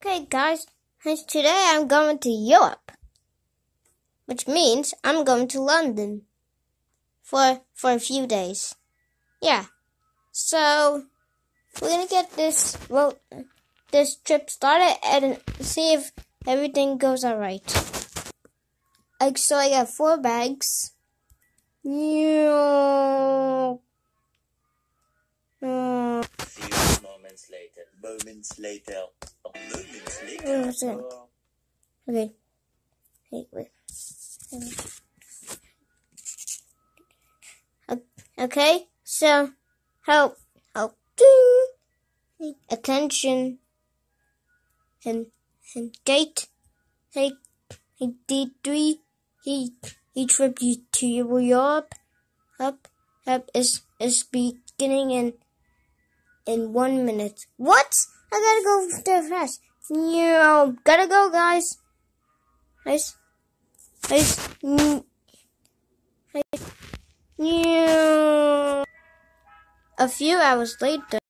Okay, guys, today I'm going to Europe, which means I'm going to London for a few days. Yeah, so we're gonna get this trip started and see if everything goes alright. So I got 4 bags. Few moments later. Okay. Wait. Okay, so help, ding, attention, and gate, hey, D3, he trip you to Europe, up is beginning in 1 minute. What? I gotta go there fast. Gotta go, guys. Guys. A few hours later.